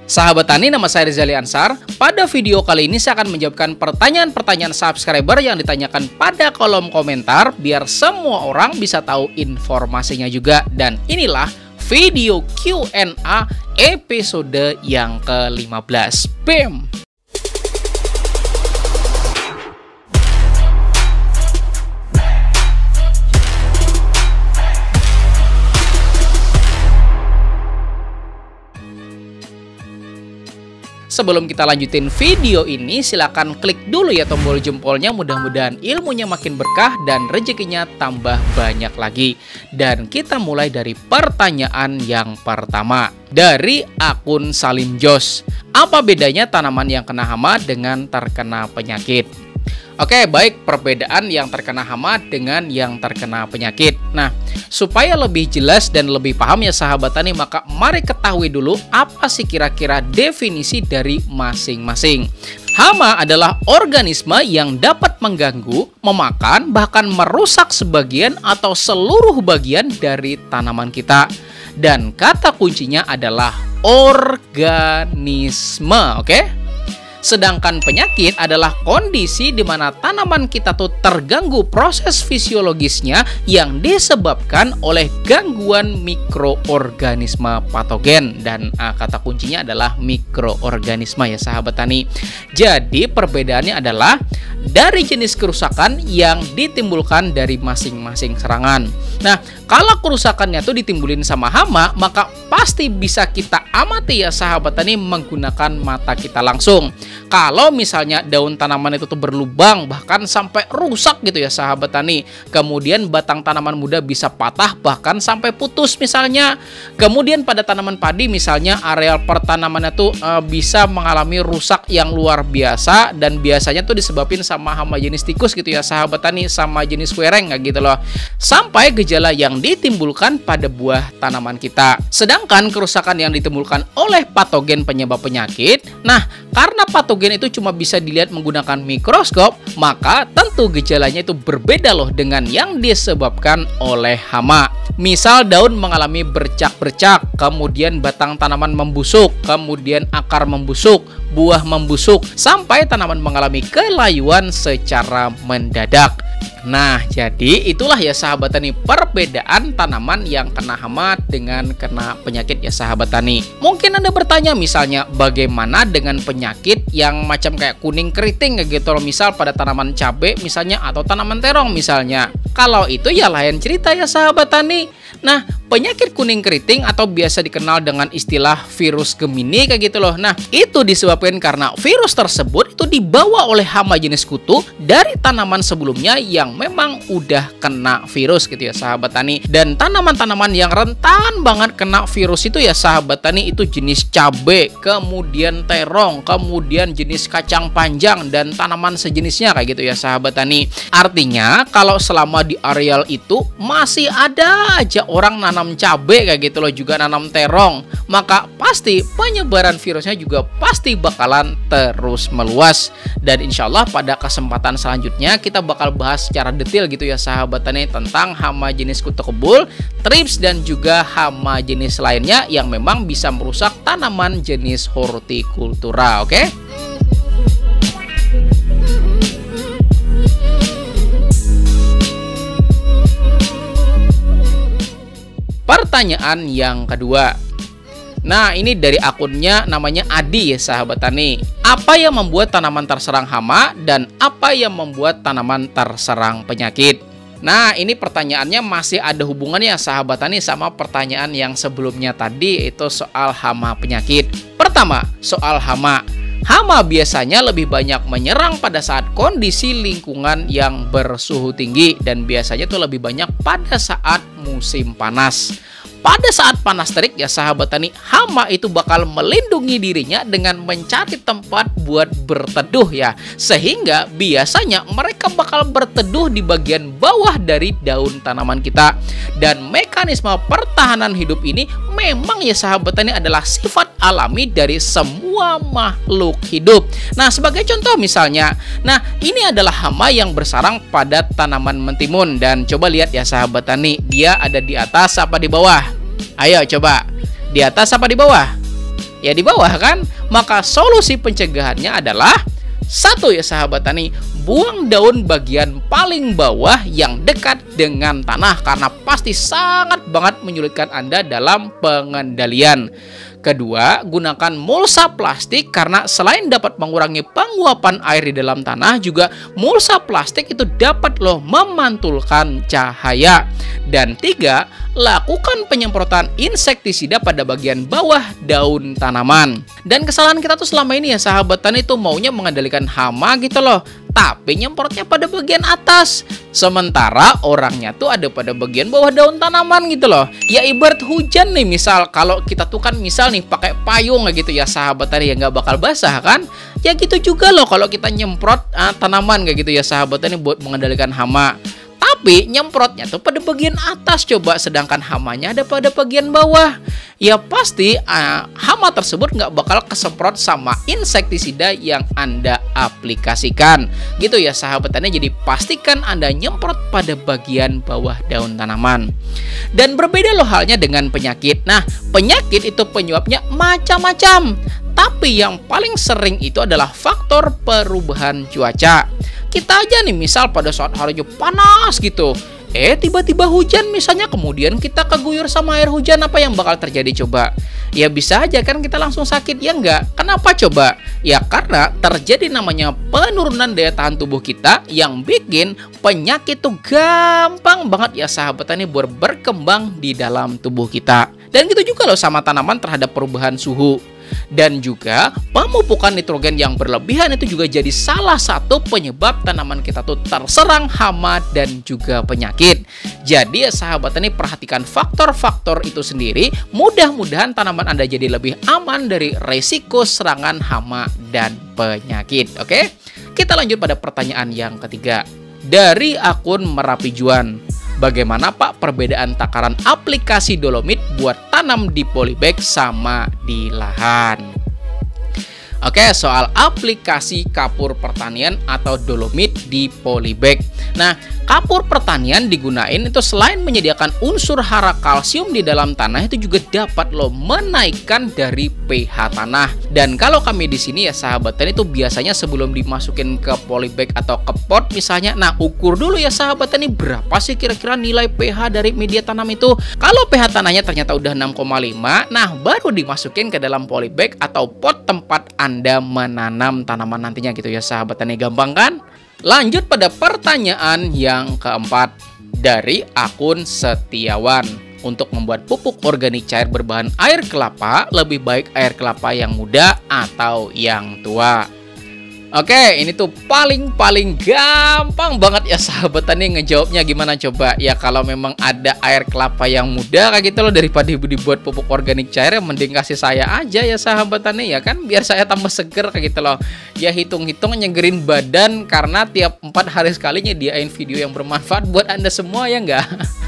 Sahabat Tani, nama saya Rizali Ansar. Pada video kali ini saya akan menjawabkan pertanyaan-pertanyaan subscriber yang ditanyakan pada kolom komentar biar semua orang bisa tahu informasinya juga. Dan inilah video Q&A episode yang ke-15. BAM! Sebelum kita lanjutin video ini, silakan klik dulu ya tombol jempolnya. Mudah-mudahan ilmunya makin berkah dan rezekinya tambah banyak lagi. Dan kita mulai dari pertanyaan yang pertama dari akun Salim Jos. Apa bedanya tanaman yang kena hama dengan terkena penyakit? Oke, baik, perbedaan yang terkena hama dengan yang terkena penyakit. Nah, supaya lebih jelas dan lebih paham ya sahabat tani, maka mari ketahui dulu apa sih kira-kira definisi dari masing-masing. Hama adalah organisme yang dapat mengganggu, memakan, bahkan merusak sebagian atau seluruh bagian dari tanaman kita. Dan kata kuncinya adalah organisme, oke? Sedangkan penyakit adalah kondisi di mana tanaman kita tuh terganggu proses fisiologisnya yang disebabkan oleh gangguan mikroorganisme patogen. Dan kata kuncinya adalah mikroorganisme ya sahabat tani. Jadi perbedaannya adalah dari jenis kerusakan yang ditimbulkan dari masing-masing serangan. Nah, kalau kerusakannya tuh ditimbulin sama hama, maka pasti bisa kita amati ya sahabat tani menggunakan mata kita langsung. Kalau misalnya daun tanaman itu tuh berlubang bahkan sampai rusak gitu ya sahabat tani. Kemudian batang tanaman muda bisa patah bahkan sampai putus misalnya. Kemudian pada tanaman padi misalnya areal pertanamannya tuh bisa mengalami rusak yang luar biasa. Dan biasanya tuh disebabkan sama hama jenis tikus gitu ya sahabat tani, sama jenis wereng gitu loh. Sampai gejala yang ditimbulkan pada buah tanaman kita. Sedangkan kerusakan yang ditimbulkan oleh patogen penyebab penyakit, nah karena patogen itu cuma bisa dilihat menggunakan mikroskop, maka tentu gejalanya itu berbeda loh dengan yang disebabkan oleh hama. Misal daun mengalami bercak-bercak, kemudian batang tanaman membusuk, kemudian akar membusuk, buah membusuk, sampai tanaman mengalami kelayuan secara mendadak. Nah, jadi itulah ya sahabat tani perbedaan tanaman yang kena hama dengan kena penyakit ya sahabat tani. Mungkin Anda bertanya misalnya bagaimana dengan penyakit yang macam kayak kuning keriting gitu loh, misal pada tanaman cabai misalnya atau tanaman terong misalnya. Kalau itu ya lain cerita ya sahabat tani. Nah, penyakit kuning keriting atau biasa dikenal dengan istilah virus Gemini kayak gitu loh. Nah, itu disebabkan karena virus tersebut itu dibawa oleh hama jenis kutu dari tanaman sebelumnya yang memang udah kena virus gitu ya sahabat tani. Dan tanaman-tanaman yang rentan banget kena virus itu ya sahabat tani itu jenis cabai, kemudian terong, kemudian jenis kacang panjang dan tanaman sejenisnya kayak gitu ya sahabat tani. Artinya kalau selama di areal itu masih ada aja orang nanam cabai kayak gitu loh, juga nanam terong, maka pasti penyebaran virusnya juga pasti bakalan terus meluas. Dan insya Allah pada kesempatan selanjutnya kita bakal bahas secara detail gitu ya sahabat tani tentang hama jenis kutu kebul, thrips dan juga hama jenis lainnya yang memang bisa merusak tanaman jenis hortikultura, oke? Pertanyaan yang kedua. Nah, ini dari akunnya namanya Adi ya sahabat tani. Apa yang membuat tanaman terserang hama dan apa yang membuat tanaman terserang penyakit? Nah, ini pertanyaannya masih ada hubungannya sahabat tani sama pertanyaan yang sebelumnya tadi, itu soal hama penyakit. Pertama, soal hama. Hama biasanya lebih banyak menyerang pada saat kondisi lingkungan yang bersuhu tinggi dan biasanya tuh lebih banyak pada saat musim panas. Pada saat panas terik ya sahabat tani, hama itu bakal melindungi dirinya dengan mencari tempat buat berteduh ya. Sehingga biasanya mereka bakal berteduh di bagian bawah dari daun tanaman kita. Dan mekanisme pertahanan hidup ini memang ya sahabat tani adalah sifat alami dari semua makhluk hidup. Nah, sebagai contoh misalnya, nah ini adalah hama yang bersarang pada tanaman mentimun. Dan coba lihat ya sahabat tani, dia ada di atas apa di bawah? Ayo coba, di atas apa di bawah? Ya di bawah kan? Maka solusi pencegahannya adalah satu ya sahabat tani, buang daun bagian paling bawah yang dekat dengan tanah karena pasti sangat banget menyulitkan Anda dalam pengendalian. Kedua, gunakan mulsa plastik karena selain dapat mengurangi penguapan air di dalam tanah, juga mulsa plastik itu dapat loh memantulkan cahaya. Dan tiga, lakukan penyemprotan insektisida pada bagian bawah daun tanaman. Dan kesalahan kita tuh selama ini ya sahabat tani itu maunya mengendalikan hama gitu loh, tapi nyemprotnya pada bagian atas. Sementara orangnya tuh ada pada bagian bawah daun tanaman gitu loh. Ya ibarat hujan nih, misal kalau kita tuh kan misal nih pakai payung kayak gitu ya sahabat tani, ya nggak bakal basah kan. Ya gitu juga loh kalau kita nyemprot tanaman kayak gitu ya sahabat tani buat mengendalikan hama. Tapi nyemprotnya tuh pada bagian atas coba, sedangkan hamanya ada pada bagian bawah. Ya pasti hama tersebut nggak bakal kesemprot sama insektisida yang Anda aplikasikan. Gitu ya sahabat tani, jadi pastikan Anda nyemprot pada bagian bawah daun tanaman. Dan berbeda loh halnya dengan penyakit. Nah, penyakit itu penyebabnya macam-macam. Tapi yang paling sering itu adalah faktor perubahan cuaca. Kita aja nih misal pada saat harinya panas gitu, tiba-tiba hujan misalnya, kemudian kita keguyur sama air hujan, apa yang bakal terjadi coba? Ya bisa aja kan kita langsung sakit, ya enggak? Kenapa coba? Ya karena terjadi namanya penurunan daya tahan tubuh kita yang bikin penyakit tuh gampang banget ya sahabat tani berkembang di dalam tubuh kita. Dan gitu juga loh sama tanaman terhadap perubahan suhu. Dan juga pemupukan nitrogen yang berlebihan itu juga jadi salah satu penyebab tanaman kita tuh terserang hama dan juga penyakit. Jadi ya sahabat tani, perhatikan faktor-faktor itu sendiri. Mudah-mudahan tanaman Anda jadi lebih aman dari resiko serangan hama dan penyakit. Oke? Kita lanjut pada pertanyaan yang ketiga. Dari akun Merapi Juan. Bagaimana Pak perbedaan takaran aplikasi dolomit buat tanam di polybag sama di lahan? Oke, soal aplikasi kapur pertanian atau dolomit di polybag. Nah, kapur pertanian digunain itu selain menyediakan unsur hara kalsium di dalam tanah, itu juga dapat loh menaikkan dari pH tanah. Dan kalau kami di sini ya sahabat tani itu biasanya sebelum dimasukin ke polybag atau ke pot misalnya, nah ukur dulu ya sahabat tani berapa sih kira-kira nilai pH dari media tanam itu. Kalau pH tanahnya ternyata udah 6,5, nah baru dimasukin ke dalam polybag atau pot tempat Anda menanam tanaman nantinya gitu ya sahabat tani. Gampang kan? Lanjut pada pertanyaan yang keempat dari akun Setiawan. Untuk membuat pupuk organik cair berbahan air kelapa, lebih baik air kelapa yang muda atau yang tua? Oke, ini tuh paling gampang banget ya sahabat tani ngejawabnya. Gimana coba? Ya kalau memang ada air kelapa yang muda kayak gitu loh, daripada ibu dibuat pupuk organik cair, ya mending kasih saya aja ya sahabat tani ya kan, biar saya tambah seger kayak gitu loh. Ya hitung-hitung nyegerin badan karena tiap 4 hari sekali nyediain video yang bermanfaat buat Anda semua, ya enggak?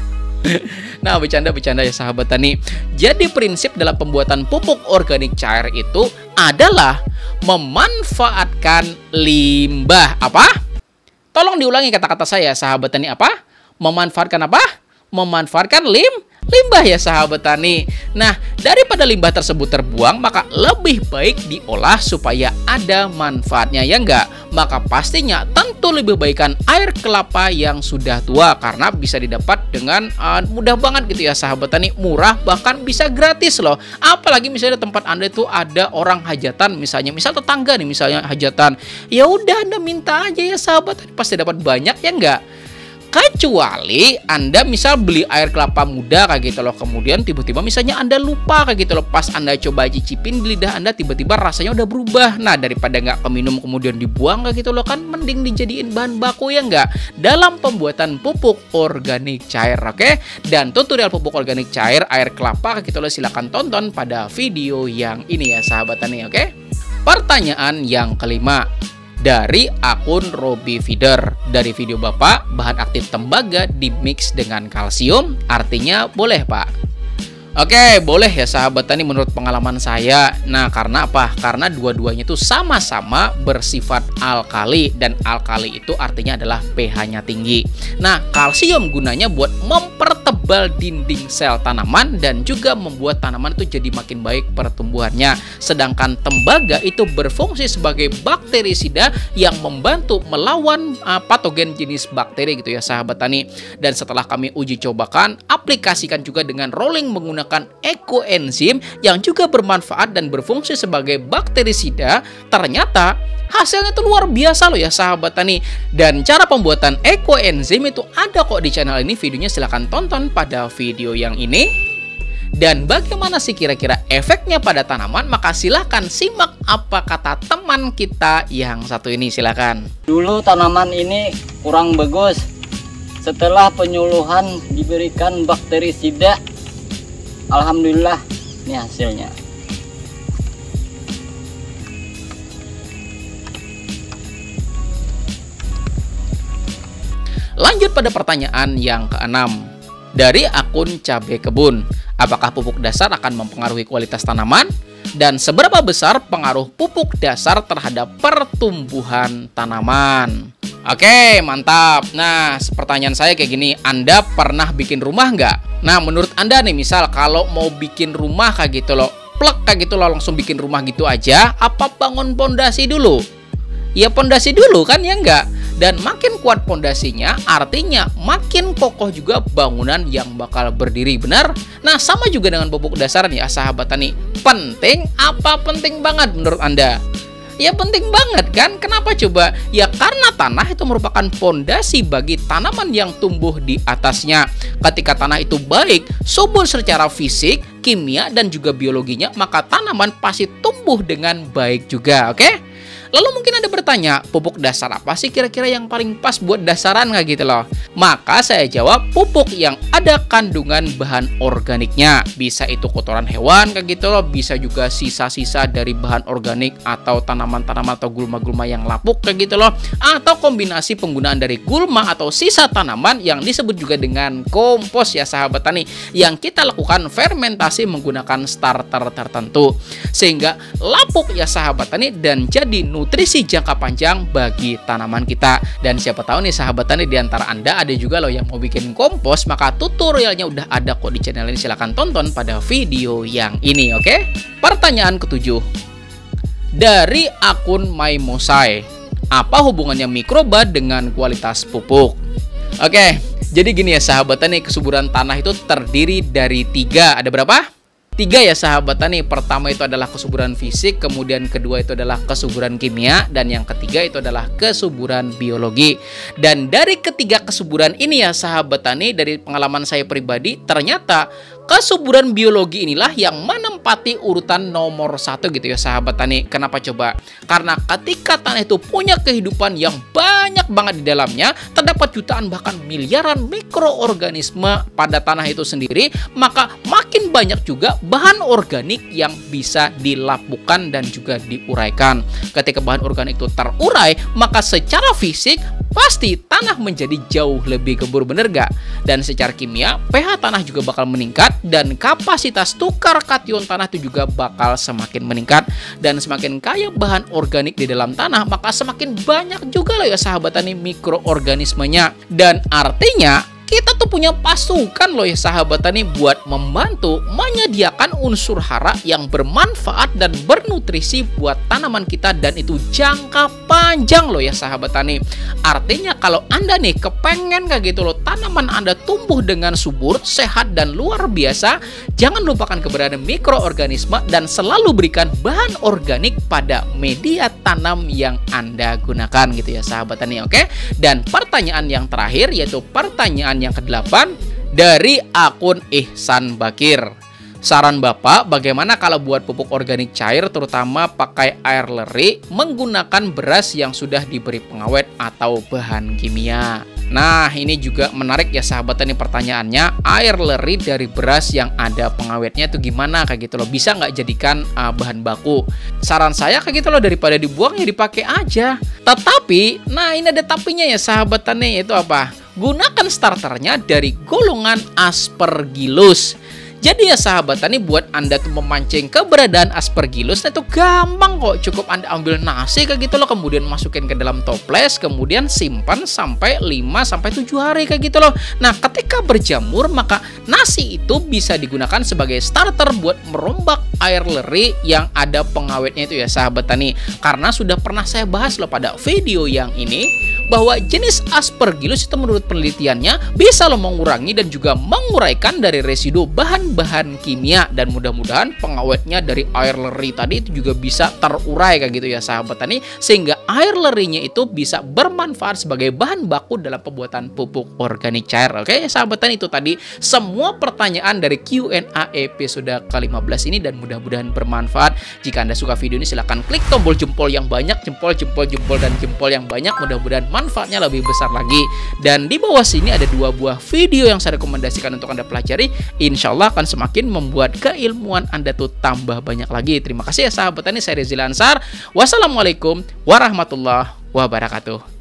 Nah, bercanda ya sahabat tani. Jadi prinsip dalam pembuatan pupuk organik cair itu adalah memanfaatkan limbah. Apa? Tolong diulangi kata-kata saya sahabat tani. Apa? Memanfaatkan apa? Memanfaatkan limbah ya sahabat tani. Nah, daripada limbah tersebut terbuang, maka lebih baik diolah supaya ada manfaatnya, ya enggak? Maka pastinya tentu lebih baikkan air kelapa yang sudah tua karena bisa didapat dengan mudah banget gitu ya sahabat tani, murah, bahkan bisa gratis loh. Apalagi misalnya tempat Anda itu ada orang hajatan misalnya, misal tetangga nih misalnya hajatan, ya udah Anda minta aja ya sahabat tani, pasti dapat banyak, ya enggak? Kecuali Anda misal beli air kelapa muda kayak gitu loh, kemudian tiba-tiba misalnya Anda lupa kayak gitu loh, pas Anda coba cicipin di lidah Anda tiba-tiba rasanya udah berubah. Nah, daripada nggak keminum kemudian dibuang kayak gitu loh, kan mending dijadiin bahan baku, ya nggak, dalam pembuatan pupuk organik cair. Oke? Dan tutorial pupuk organik cair air kelapa kayak gitu loh, silahkan tonton pada video yang ini ya sahabat tani. Oke? Pertanyaan yang kelima dari akun Robi Feeder. Dari video Bapak, bahan aktif tembaga dimix dengan kalsium, artinya boleh Pak? Oke, boleh ya sahabat tani menurut pengalaman saya. Nah, karena apa? Karena dua-duanya itu sama-sama bersifat alkali, dan alkali itu artinya adalah pH-nya tinggi. Nah, kalsium gunanya buat mempertebal dinding sel tanaman dan juga membuat tanaman itu jadi makin baik pertumbuhannya. Sedangkan tembaga itu berfungsi sebagai bakterisida yang membantu melawan patogen jenis bakteri gitu ya sahabat tani. Dan setelah kami uji cobakan, aplikasikan juga dengan rolling menggunakan ekoenzim yang juga bermanfaat dan berfungsi sebagai bakterisida, ternyata hasilnya itu luar biasa loh ya sahabat tani. Dan cara pembuatan ekoenzim itu ada kok di channel ini, videonya silahkan tonton pada video yang ini. Dan bagaimana sih kira-kira efeknya pada tanaman? Maka silahkan simak apa kata teman kita yang satu ini, silahkan. Dulu tanaman ini kurang bagus. Setelah penyuluhan diberikan bakterisida, alhamdulillah ini hasilnya. Lanjut pada pertanyaan yang keenam dari akun Cabe Kebun. Apakah pupuk dasar akan mempengaruhi kualitas tanaman? Dan seberapa besar pengaruh pupuk dasar terhadap pertumbuhan tanaman? Oke, mantap. Nah, pertanyaan saya kayak gini. Anda pernah bikin rumah nggak? Nah, menurut Anda nih, misal kalau mau bikin rumah kayak gitu loh, plek kayak gitu loh, langsung bikin rumah gitu aja, apa bangun pondasi dulu? Ya pondasi dulu kan, ya enggak? Dan makin kuat pondasinya, artinya makin kokoh juga bangunan yang bakal berdiri, benar? Nah, sama juga dengan pupuk dasar nih ya sahabat tani. Penting apa penting banget menurut Anda? Ya penting banget kan? Kenapa coba? Ya karena tanah itu merupakan pondasi bagi tanaman yang tumbuh di atasnya. Ketika tanah itu baik, subur secara fisik, kimia, dan juga biologinya, maka tanaman pasti tumbuh dengan baik juga, oke? Lalu mungkin Anda bertanya, pupuk dasar apa sih kira-kira yang paling pas buat dasaran nggak gitu loh? Maka saya jawab, pupuk yang ada kandungan bahan organiknya. Bisa itu kotoran hewan kayak gitu loh, bisa juga sisa-sisa dari bahan organik atau tanaman-tanaman atau gulma-gulma yang lapuk kayak gitu loh. Atau kombinasi penggunaan dari gulma atau sisa tanaman yang disebut juga dengan kompos ya sahabat tani. Yang kita lakukan fermentasi menggunakan starter tertentu. Sehingga lapuk ya sahabat tani dan jadi nutrisi jangka panjang bagi tanaman kita. Dan siapa tahu nih sahabat tani di antara Anda ada juga loh yang mau bikin kompos, maka tutorialnya udah ada kok di channel ini, silahkan tonton pada video yang ini, oke? Pertanyaan ketujuh dari akun Maimosai. Apa hubungannya mikroba dengan kualitas pupuk? Oke, jadi gini ya sahabat tani, kesuburan tanah itu terdiri dari 3. Ada berapa? 3 ya sahabat tani. Pertama itu adalah kesuburan fisik, kemudian kedua itu adalah kesuburan kimia, dan yang ketiga itu adalah kesuburan biologi. Dan dari ketiga kesuburan ini ya sahabat tani, dari pengalaman saya pribadi, ternyata kesuburan biologi inilah yang menempati urutan nomor 1 gitu ya sahabat tani. Kenapa coba? Karena ketika tanah itu punya kehidupan yang banyak banget di dalamnya, terdapat jutaan bahkan miliaran mikroorganisme pada tanah itu sendiri, maka makin banyak juga bahan organik yang bisa dilapukkan dan juga diuraikan. Ketika bahan organik itu terurai, maka secara fisik pasti tanah menjadi jauh lebih gembur, bener gak? Dan secara kimia, pH tanah juga bakal meningkat, dan kapasitas tukar kation tanah itu juga bakal semakin meningkat. Dan semakin kaya bahan organik di dalam tanah, maka semakin banyak juga loh ya sahabat tani mikroorganismenya. Dan artinya kita tuh punya pasukan loh ya sahabat tani buat membantu menyediakan unsur hara yang bermanfaat dan bernutrisi buat tanaman kita, dan itu jangka panjang loh ya sahabat tani. Artinya kalau Anda nih kepengen kayak gitu loh tanaman Anda tumbuh dengan subur, sehat, dan luar biasa, jangan lupakan keberadaan mikroorganisme dan selalu berikan bahan organik pada media tanam yang Anda gunakan gitu ya sahabat tani, oke? Dan pertanyaan yang terakhir yaitu pertanyaan yang ke-8 dari akun Ihsan Bakir. Saran Bapak, bagaimana kalau buat pupuk organik cair terutama pakai air leri menggunakan beras yang sudah diberi pengawet atau bahan kimia? Nah, ini juga menarik ya sahabat tani pertanyaannya. Air leri dari beras yang ada pengawetnya itu gimana kayak gitu loh? Bisa nggak jadikan bahan baku? Saran saya kayak gitu loh, daripada dibuang ya dipakai aja. Tetapi, nah ini ada tapinya ya sahabat tani, yaitu apa? Gunakan starternya dari golongan Aspergillus. Jadi ya sahabat tani, buat Anda tuh memancing keberadaan Aspergillus itu gampang kok. Cukup Anda ambil nasi kayak gitu loh, kemudian masukin ke dalam toples, kemudian simpan sampai 5-7 hari kayak gitu loh. Nah, ketika berjamur maka nasi itu bisa digunakan sebagai starter buat merombak air leri yang ada pengawetnya itu ya sahabat tani. Karena sudah pernah saya bahas loh pada video yang ini bahwa jenis Aspergillus itu menurut penelitiannya bisa loh mengurangi dan juga menguraikan dari residu bahan-bahan kimia, dan mudah-mudahan pengawetnya dari air leri tadi itu juga bisa terurai kayak gitu ya sahabat tani, sehingga air lerinya itu bisa bermanfaat sebagai bahan baku dalam pembuatan pupuk organik cair. Oke sahabat tani, itu tadi semua pertanyaan dari Q&A episode ke-15 ini dan mudah-mudahan bermanfaat. Jika Anda suka video ini silahkan klik tombol jempol yang banyak, jempol dan jempol yang banyak, mudah-mudahan manfaatnya lebih besar lagi. Dan di bawah sini ada 2 buah video yang saya rekomendasikan untuk Anda pelajari. Insya Allah akan semakin membuat keilmuan Anda tuh tambah banyak lagi. Terima kasih ya sahabat tani, saya Rizil Ansar. Wassalamualaikum warahmatullahi wabarakatuh.